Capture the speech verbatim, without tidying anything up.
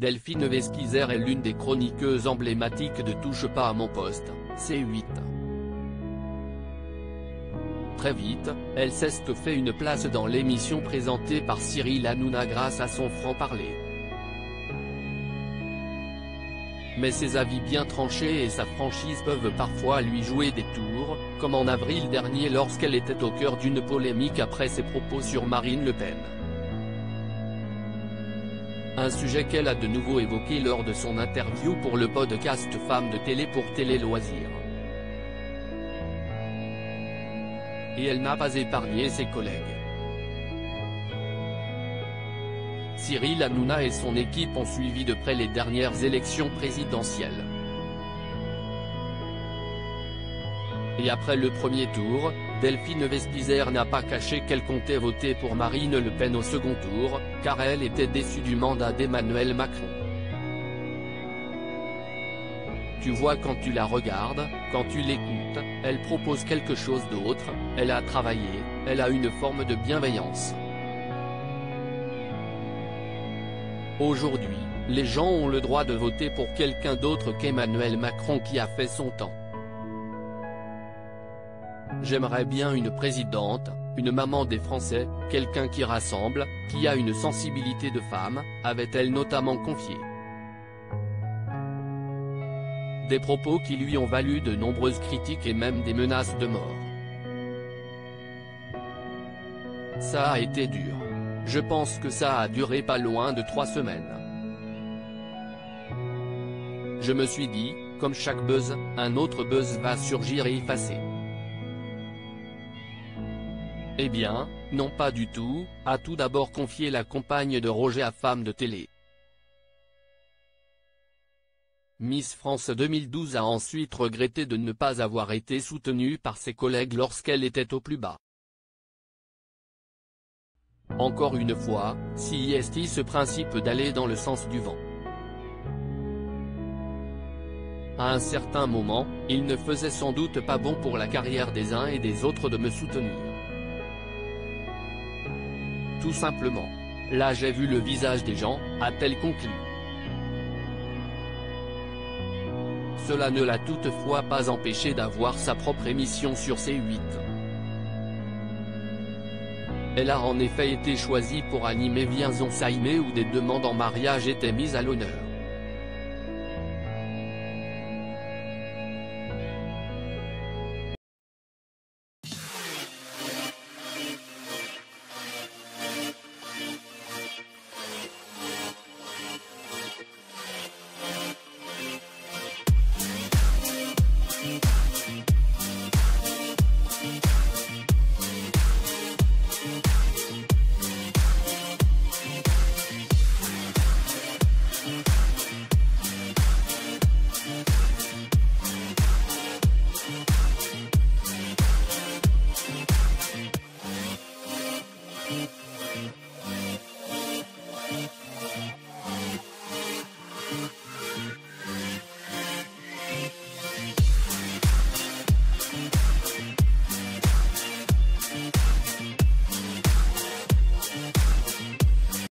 Delphine Vespizer est l'une des chroniqueuses emblématiques de Touche pas à mon poste, C huit. Très vite, elle s'est fait une place dans l'émission présentée par Cyril Hanouna grâce à son franc-parler. Mais ses avis bien tranchés et sa franchise peuvent parfois lui jouer des tours, comme en avril dernier lorsqu'elle était au cœur d'une polémique après ses propos sur Marine Le Pen. Un sujet qu'elle a de nouveau évoqué lors de son interview pour le podcast Femmes de télé pour Télé Loisirs. Et elle n'a pas épargné ses collègues. Cyril Hanouna et son équipe ont suivi de près les dernières élections présidentielles. Et après le premier tour, Delphine Vespizer n'a pas caché qu'elle comptait voter pour Marine Le Pen au second tour, car elle était déçue du mandat d'Emmanuel Macron. Tu vois, quand tu la regardes, quand tu l'écoutes, elle propose quelque chose d'autre, elle a travaillé, elle a une forme de bienveillance. Aujourd'hui, les gens ont le droit de voter pour quelqu'un d'autre qu'Emmanuel Macron qui a fait son temps. J'aimerais bien une présidente, une maman des Français, quelqu'un qui rassemble, qui a une sensibilité de femme, avait-elle notamment confié. Des propos qui lui ont valu de nombreuses critiques et même des menaces de mort. Ça a été dur. Je pense que ça a duré pas loin de trois semaines. Je me suis dit, comme chaque buzz, un autre buzz va surgir et effacer. Eh bien, non pas du tout, a tout d'abord confié la compagne de Roger à Femme de télé. Miss France deux mille douze a ensuite regretté de ne pas avoir été soutenue par ses collègues lorsqu'elle était au plus bas. Encore une fois, si est ce principe d'aller dans le sens du vent. À un certain moment, il ne faisait sans doute pas bon pour la carrière des uns et des autres de me soutenir. Tout simplement. Là j'ai vu le visage des gens, a-t-elle conclu. Cela ne l'a toutefois pas empêché d'avoir sa propre émission sur C huit. Elle a en effet été choisie pour animer Viens on s'aimer où des demandes en mariage étaient mises à l'honneur. We'll be right back.